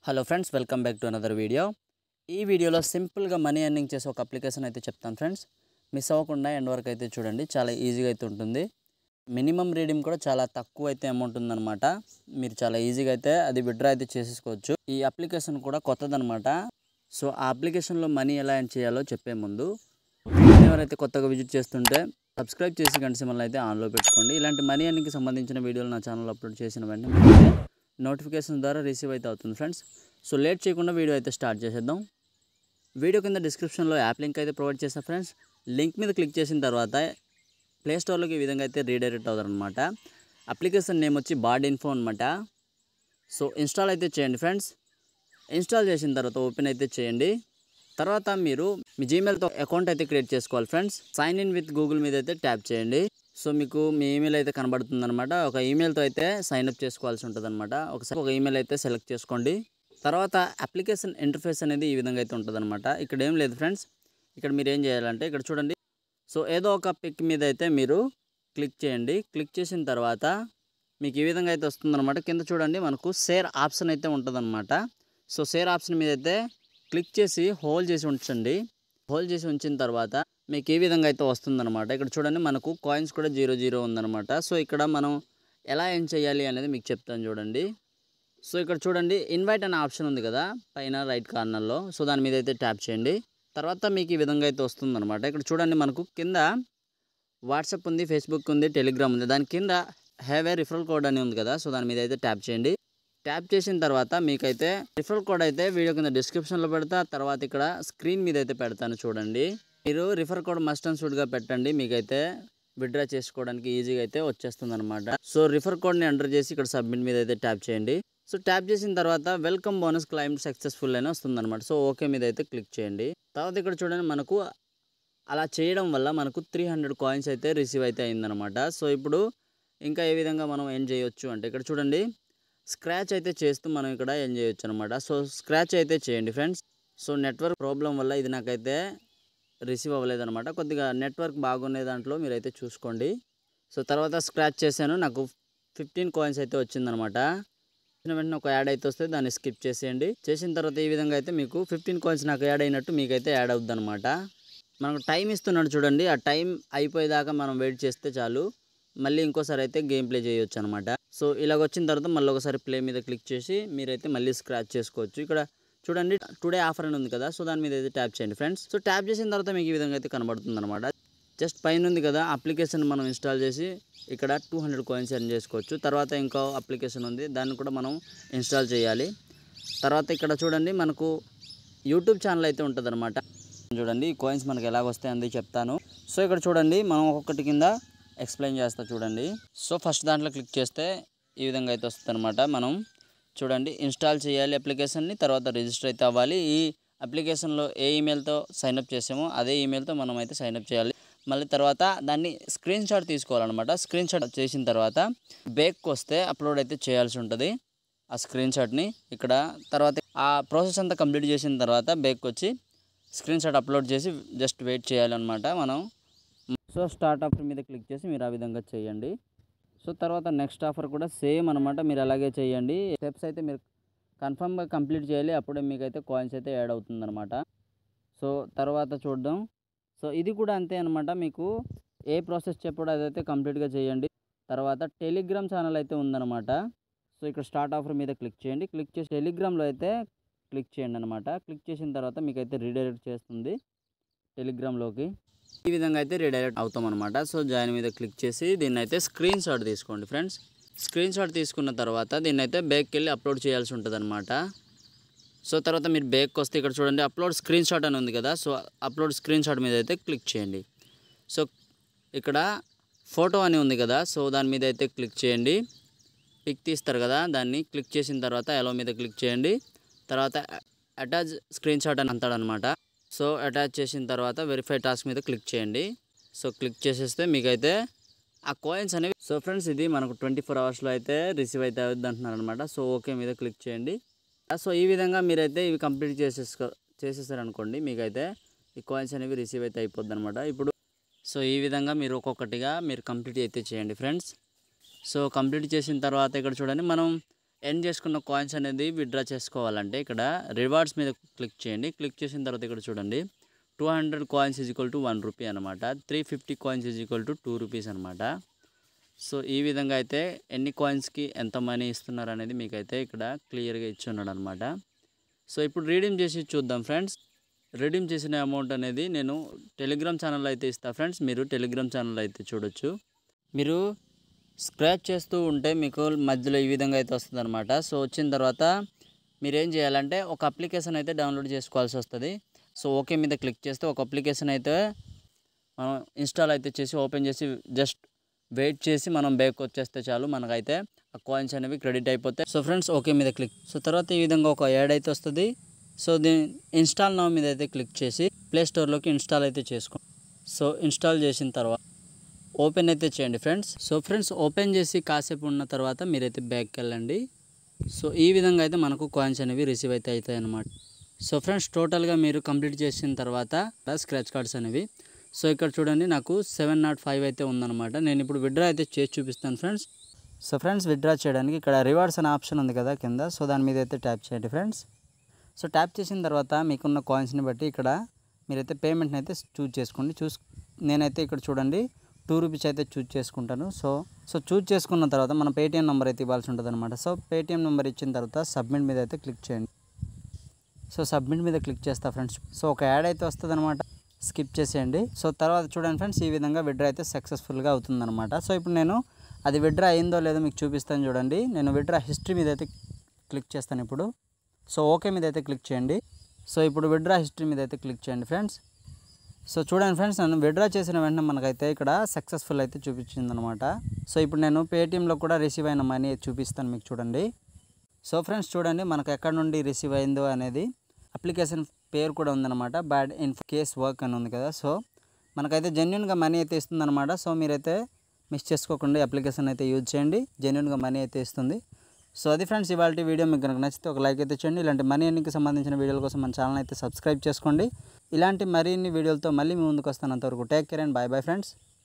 Hello friends, welcome back to another video. ఈ వీడియోలో సింపుల్గా మనీ ఎర్నింగ్ చేసే ఒక అప్లికేషన్ అయితే చెప్తాను ఫ్రెండ్స్. మిస్ అవ్వకుండా ఎండ్ వరకు అయితే చూడండి, చాలా ఈజీగా అయితే ఉంటుంది. మినిమం రీడింగ్ కూడా చాలా తక్కువ అయితే అమౌంట్ ఉందన్నమాట. మీరు చాలా ఈజీగా అయితే అది విత్డ్రా అయితే చేసేసుకోవచ్చు. ఈ అప్లికేషన్ కూడా కొత్తదనమాట. సో ఆ అప్లికేషన్లో మనీ ఎలా ఎర్న్ చేయాలో చెప్పే ముందు ఎవరైతే కొత్తగా విజిట్ చేస్తుంటే సబ్స్క్రైబ్ చేసి గంట సింబల్ అయితే ఆన్లో పెట్టుకోండి. ఇలాంటి మనీ ఎర్నింగ్కి సంబంధించిన వీడియోలు నా ఛానల్లో అప్లోడ్ చేసిన వెంటనే నోటిఫికేషన్ ద్వారా రిసీవ్ అయితే అవుతుంది ఫ్రెండ్స్. సో లేట్ చేయకుండా వీడియో అయితే స్టార్ట్ చేసేద్దాం. వీడియో కింద డిస్క్రిప్షన్లో యాప్ లింక్ అయితే ప్రొవైడ్ చేస్తాను ఫ్రెండ్స్. లింక్ మీద క్లిక్ చేసిన తర్వాత ప్లే స్టోర్లోకి ఈ విధంగా అయితే రీడైరెక్ట్ అవుతారనమాట. అప్లికేషన్ నేమ్ వచ్చి బాడ్ ఇన్ఫో అనమాట. సో ఇన్స్టాల్ అయితే చేయండి ఫ్రెండ్స్. ఇన్స్టాల్ చేసిన తర్వాత ఓపెన్ అయితే చేయండి. తర్వాత మీరు మీ జీమెయిల్తో అకౌంట్ అయితే క్రియేట్ చేసుకోవాలి friends. Sign in with Google మీద అయితే ట్యాప్ చేయండి. సో మీకు మీ ఈమెయిల్ అయితే కనబడుతుంది అనమాట. ఒక ఈమెయిల్తో అయితే సైన్అప్ చేసుకోవాల్సి ఉంటుంది అనమాట. ఒకసారి ఒక ఈమెయిల్ అయితే సెలెక్ట్ చేసుకోండి. తర్వాత అప్లికేషన్ ఇంటర్ఫేస్ అనేది ఈ విధంగా అయితే ఉంటుంది అనమాట. ఇక్కడ ఏం లేదు ఫ్రెండ్స్. ఇక్కడ మీరు ఏం చేయాలంటే ఇక్కడ చూడండి. సో ఏదో ఒక పిక్ మీద అయితే మీరు క్లిక్ చేయండి. క్లిక్ చేసిన తర్వాత మీకు ఈ విధంగా అయితే వస్తుందన్నమాట. కింద చూడండి, మనకు షేర్ ఆప్షన్ అయితే ఉంటుందన్నమాట. సో షేర్ ఆప్షన్ మీద అయితే క్లిక్ చేసి హోల్డ్ చేసి ఉంచండి. హోల్డ్ చేసి ఉంచిన తర్వాత మీకు ఈ విధంగా అయితే వస్తుందన్నమాట. ఇక్కడ చూడండి, మనకు కాయిన్స్ కూడా 0 ఉందన్నమాట. సో ఇక్కడ మనం ఎలా ఏం చేయాలి అనేది మీకు చెప్తాను చూడండి. సో ఇక్కడ చూడండి, ఇన్వైట్ అనే ఆప్షన్ ఉంది కదా పైన రైట్ కార్నర్లో. సో దాని మీద అయితే ట్యాప్ చేయండి. తర్వాత మీకు ఈ విధంగా అయితే వస్తుందన్నమాట. ఇక్కడ చూడండి, మనకు కింద వాట్సాప్ ఉంది, ఫేస్బుక్ ఉంది, టెలిగ్రామ్ ఉంది. దాని కింద హ్యావ్ ఏ రిఫరల్ కోడ్ అని ఉంది కదా. సో దాని మీద అయితే ట్యాప్ చేయండి. ట్యాప్ చేసిన తర్వాత మీకైతే రిఫరల్ కోడ్ అయితే వీడియో కింద డిస్క్రిప్షన్లో పెడతా. తర్వాత ఇక్కడ స్క్రీన్ మీద అయితే పెడతాను చూడండి. మీరు రిఫర్ కోడ్ మస్ట్ అండ్ షుడ్గా పెట్టండి. మీకైతే విత్డ్రా చేసుకోవడానికి ఈజీగా అయితే వచ్చేస్తుంది అనమాట. సో రిఫర్ కోడ్ని ఎంటర్ చేసి ఇక్కడ సబ్మిట్ మీద అయితే ట్యాప్ చేయండి. సో ట్యాప్ చేసిన తర్వాత వెల్కమ్ బోనస్ క్లైమ్ సక్సెస్ఫుల్ అని వస్తుంది అనమాట. సో ఓకే మీద అయితే క్లిక్ చేయండి. తర్వాత ఇక్కడ చూడండి, మనకు అలా చేయడం వల్ల మనకు 300 కాయిన్స్ అయితే రిసీవ్ అయితే అయిందనమాట. సో ఇప్పుడు ఇంకా ఏ విధంగా మనం ఏం చేయొచ్చు అంటే ఇక్కడ చూడండి, స్క్రాచ్ అయితే చేస్తూ మనం ఇక్కడ ఏం చేయొచ్చు అనమాట. సో స్క్రాచ్ అయితే చేయండి ఫ్రెండ్స్. సో నెట్వర్క్ ప్రాబ్లం వల్ల ఇది నాకైతే రిసీవ్ అవ్వలేదన్నమాట. కొద్దిగా నెట్వర్క్ బాగునే దాంట్లో మీరైతే చూసుకోండి. సో తర్వాత స్క్రాచ్ చేశాను, నాకు 15 కాయిన్స్ అయితే వచ్చిందనమాట. వెంటనే ఒక యాడ్ అయితే వస్తే దాన్ని స్కిప్ చేసేయండి. చేసిన తర్వాత ఈ విధంగా అయితే మీకు 15 కాయిన్స్ నాకు యాడ్ అయినట్టు మీకైతే యాడ్ అవుద్ది అనమాట. మనకు టైం ఇస్తున్నాడు చూడండి. ఆ టైం అయిపోయేదాకా మనం వెయిట్ చేస్తే చాలు. మళ్ళీ ఇంకోసారి అయితే గేమ్ ప్లే చేయొచ్చు అనమాట. సో ఇలాగ వచ్చిన తర్వాత మళ్ళీ ఒకసారి ప్లే మీద క్లిక్ చేసి మీరైతే మళ్ళీ స్క్రాచ్ చేసుకోవచ్చు. ఇక్కడ చూడండి, టుడే ఆఫర్ అని ఉంది కదా. సో దాని మీద అయితే ట్యాప్ చేయండి ఫ్రెండ్స్. సో ట్యాప్ చేసిన తర్వాత మీకు ఈ విధంగా అయితే కనబడుతుంది అనమాట. జస్ట్ పైన ఉంది కదా అప్లికేషన్ మనం ఇన్స్టాల్ చేసి ఇక్కడ 200 కాయిన్స్ ఎర్న్ చేసుకోవచ్చు. తర్వాత ఇంకో అప్లికేషన్ ఉంది, దాన్ని కూడా మనం ఇన్స్టాల్ చేయాలి. తర్వాత ఇక్కడ చూడండి, మనకు యూట్యూబ్ ఛానల్ అయితే ఉంటుంది అనమాట. చూడండి ఈ కాయిన్స్ మనకు ఎలాగ వస్తాయని చెప్తాను. సో ఇక్కడ చూడండి, మనం ఒక్కొక్కటి కింద ఎక్స్ప్లెయిన్ చేస్తా చూడండి. సో ఫస్ట్ దాంట్లో క్లిక్ చేస్తే ఈ విధంగా అయితే వస్తుంది అనమాట. మనం చూడండి ఇన్స్టాల్ చేయాలి అప్లికేషన్ని, తర్వాత రిజిస్టర్ అయితే అవ్వాలి. ఈ అప్లికేషన్లో ఏ ఈమెయిల్తో సైన్అప్ చేసామో అదే ఈమెయిల్తో మనం అయితే సైన్అప్ చేయాలి. మళ్ళీ తర్వాత దాన్ని స్క్రీన్ షాట్ తీసుకోవాలన్నమాట. స్క్రీన్ షాట్ చేసిన తర్వాత బ్యాక్కి వస్తే అప్లోడ్ అయితే చేయాల్సి ఉంటుంది ఆ స్క్రీన్ షాట్ని. ఇక్కడ తర్వాత ఆ ప్రాసెస్ అంతా కంప్లీట్ చేసిన తర్వాత బ్యాక్కి వచ్చి స్క్రీన్ షాట్ అప్లోడ్ చేసి జస్ట్ వెయిట్ చేయాలన్నమాట మనం. సో స్టార్ట్ ఆఫర్ మీద క్లిక్ చేసి మీరు ఆ విధంగా చేయండి. సో తర్వాత నెక్స్ట్ ఆఫర్ కూడా సేమ్ అనమాట, మీరు అలాగే చేయండి. స్టెప్స్ అయితే మీరు కన్ఫర్మ్గా కంప్లీట్ చేయాలి, అప్పుడే మీకైతే కాయిన్స్ అయితే యాడ్ అవుతుందన్నమాట. సో తర్వాత చూద్దాం. సో ఇది కూడా అంతే అనమాట. మీకు ఏ ప్రాసెస్ చెప్పాడో అదైతే కంప్లీట్గా చేయండి. తర్వాత టెలిగ్రామ్ ఛానల్ అయితే ఉందన్నమాట. సో ఇక్కడ స్టార్ట్ ఆఫర్ మీద క్లిక్ చేయండి. క్లిక్ చేసి టెలిగ్రామ్లో అయితే క్లిక్ చేయండి అనమాట. క్లిక్ చేసిన తర్వాత మీకైతే రీడైరెక్ట్ చేస్తుంది టెలిగ్రామ్లోకి. ఈ విధంగా అయితే రీడైరెక్ట్ అవుతాం అనమాట. సో జాయిన్ మీద క్లిక్ చేసి దీన్ని అయితే స్క్రీన్ షాట్ తీసుకోండి ఫ్రెండ్స్. స్క్రీన్ షాట్ తీసుకున్న తర్వాత దీన్ని అయితే బ్యాక్కి వెళ్ళి అప్లోడ్ చేయాల్సి ఉంటుంది అనమాట. సో తర్వాత మీరు బ్యాక్కి వస్తే ఇక్కడ చూడండి అప్లోడ్ స్క్రీన్ షాట్ అని ఉంది కదా. సో అప్లోడ్ స్క్రీన్ షాట్ మీద అయితే క్లిక్ చేయండి. సో ఇక్కడ ఫోటో అని ఉంది కదా. సో దాని మీద అయితే క్లిక్ చేయండి. పిక్ తీస్తారు కదా, దాన్ని క్లిక్ చేసిన తర్వాత ఎలో మీద క్లిక్ చేయండి. తర్వాత అటాచ్ స్క్రీన్ షాట్ అని అంటాడనమాట. సో అటాచ్ చేసిన తర్వాత వెరిఫై టాస్క్ మీద క్లిక్ చేయండి. సో క్లిక్ చేసేస్తే మీకైతే ఆ కాయిన్స్ అనేవి. సో ఫ్రెండ్స్, ఇది మనకు 24 అవర్స్లో అయితే రిసీవ్ అయితే అవుద్ది అంటున్నారు అనమాట. సో ఓకే మీద క్లిక్ చేయండి. సో ఈ విధంగా మీరైతే ఇవి కంప్లీట్ చేసేసారనుకోండి, మీకైతే ఈ కాయిన్స్ అనేవి రిసీవ్ అయితే అయిపోద్ది అనమాట. ఇప్పుడు సో ఈ విధంగా మీరు ఒక్కొక్కటిగా మీరు కంప్లీట్ అయితే చేయండి ఫ్రెండ్స్. సో కంప్లీట్ చేసిన తర్వాత ఇక్కడ చూడండి, మనం ఎర్న్ చేసుకున్న కాయిన్స్ అనేది విత్డ్రా చేసుకోవాలంటే ఇక్కడ రివార్డ్స్ మీద క్లిక్ చేయండి. క్లిక్ చేసిన తర్వాత ఇక్కడ చూడండి 200 coins is equal to 1 rupee అనమాట. 350 coins is equal to 2 rupees అనమాట. సో ఈ విధంగా అయితే ఎన్ని కాయిన్స్కి ఎంత మనీ ఇస్తున్నారు అనేది మీకైతే ఇక్కడ క్లియర్గా ఇచ్చి ఉన్నాడు అనమాట. సో ఇప్పుడు రీడీమ్ చేసి చూద్దాం ఫ్రెండ్స్. రీడీమ్ చేసిన అమౌంట్ అనేది నేను టెలిగ్రామ్ ఛానల్లో అయితే ఇస్తాను ఫ్రెండ్స్. మీరు టెలిగ్రామ్ ఛానల్ అయితే చూడొచ్చు. మీరు స్క్రాచ్ చేస్తూ ఉంటే మీకు మధ్యలో ఈ విధంగా అయితే వస్తుంది అనమాట. సో వచ్చిన తర్వాత మీరు ఏం చేయాలంటే ఒక అప్లికేషన్ అయితే డౌన్లోడ్ చేసుకోవాల్సి వస్తుంది. సో ఓకే మీద క్లిక్ చేస్తే ఒక అప్లికేషన్ అయితే మనం ఇన్స్టాల్ అయితే చేసి ఓపెన్ చేసి జస్ట్ వెయిట్ చేసి మనం బ్యాక్ వచ్చేస్తే చాలు, మనకైతే ఆ కాయిన్స్ అనేవి క్రెడిట్ అయిపోతాయి. సో ఫ్రెండ్స్ ఓకే మీద క్లిక్. సో తర్వాత ఈ విధంగా ఒక యాడ్ అయితే వస్తుంది. సో దీని ఇన్స్టాల్ నౌ మీద అయితే క్లిక్ చేసి ప్లే స్టోర్లోకి ఇన్స్టాల్ అయితే చేసుకోండి. సో ఇన్స్టాల్ చేసిన తర్వాత ఓపెన్ అయితే చేయండి ఫ్రెండ్స్. సో ఫ్రెండ్స్ ఓపెన్ చేసి కాసేపు ఉన్న తర్వాత మీరైతే బ్యాక్కి వెళ్ళండి. సో ఈ విధంగా అయితే మనకు కాయిన్స్ అనేవి రిసీవ్ అయితే అవుతాయి అన్నమాట. సో ఫ్రెండ్స్ టోటల్గా మీరు కంప్లీట్ చేసిన తర్వాత స్క్రాచ్ కార్డ్స్ అనేవి సో ఇక్కడ చూడండి నాకు 705 అయితే ఉందన్నమాట. నేను ఇప్పుడు విత్డ్రా అయితే చేసి చూపిస్తాను ఫ్రెండ్స్. సో ఫ్రెండ్స్ విత్డ్రా చేయడానికి ఇక్కడ రివార్డ్స్ అనే ఆప్షన్ ఉంది కదా కింద, సో దాని మీద అయితే ట్యాప్ చేయండి ఫ్రెండ్స్. సో ట్యాప్ చేసిన తర్వాత మీకున్న కాయిన్స్ని బట్టి ఇక్కడ మీరైతే పేమెంట్ని అయితే చూజ్ చేసుకోండి. నేనైతే ఇక్కడ చూడండి 2 రూపీస్ అయితే చూజ్ చేసుకుంటాను. సో చూజ్ చేసుకున్న తర్వాత మన పేటీఎం నెంబర్ అయితే ఇవ్వాల్సి ఉంటుంది అనమాట. సో పేటీఎం నెంబర్ ఇచ్చిన తర్వాత సబ్మిట్ మీద అయితే క్లిక్ చేయండి. సో సబ్మిట్ మీద క్లిక్ చేస్తా ఫ్రెండ్స్. సో ఒక యాడ్ అయితే వస్తుంది అనమాట, స్కిప్ చేసేయండి. సో తర్వాత చూడండి ఫ్రెండ్స్ ఈ విధంగా విత్డ్రా అయితే సక్సెస్ఫుల్గా అవుతుందన్నమాట. సో ఇప్పుడు నేను అది విత్డ్రా అయిందో లేదో మీకు చూపిస్తాను చూడండి. నేను విత్డ్రా హిస్టరీ మీద అయితే క్లిక్ చేస్తాను ఇప్పుడు. సో ఓకే మీద అయితే క్లిక్ చేయండి. సో ఇప్పుడు విత్డ్రా హిస్టరీ మీద అయితే క్లిక్ చేయండి ఫ్రెండ్స్. సో చూడండి ఫ్రెండ్స్ నేను విత్డ్రా చేసిన వెంటనే మనకైతే ఇక్కడ సక్సెస్ఫుల్ అయితే చూపించింది అనమాట. సో ఇప్పుడు నేను పేటీఎంలో కూడా రిసీవ్ అయిన మనీ చూపిస్తాను మీకు చూడండి. సో ఫ్రెండ్స్ చూడండి మనకు ఎక్కడ నుండి రిసీవ్ అయిందో అనేది అప్లికేషన్ పేరు కూడా ఉందన్నమాట, బ్యాడ్ ఇన్ కేస్ వర్క్ అని ఉంది కదా. సో మనకైతే జెన్యున్గా మనీ అయితే ఇస్తుంది అనమాట. సో మీరైతే మిస్ చేసుకోకుండా అప్లికేషన్ అయితే యూజ్ చేయండి, జెన్యున్గా మనీ అయితే ఇస్తుంది. సో అది ఫ్రెండ్స్ ఇవాళ వీడియో. మీకు కనుక నచ్చితే ఒక లైక్ అయితే చేయండి. ఇలాంటి మనీ ఎర్నింగ్కి సంబంధించిన వీడియోల కోసం మన ఛానల్ అయితే సబ్స్క్రైబ్ చేసుకోండి. ఇలాంటి మరిన్ని వీడియోలతో మళ్ళీ మీ ముందుకు వస్తాను. అంతవరకు take care and bye bye friends.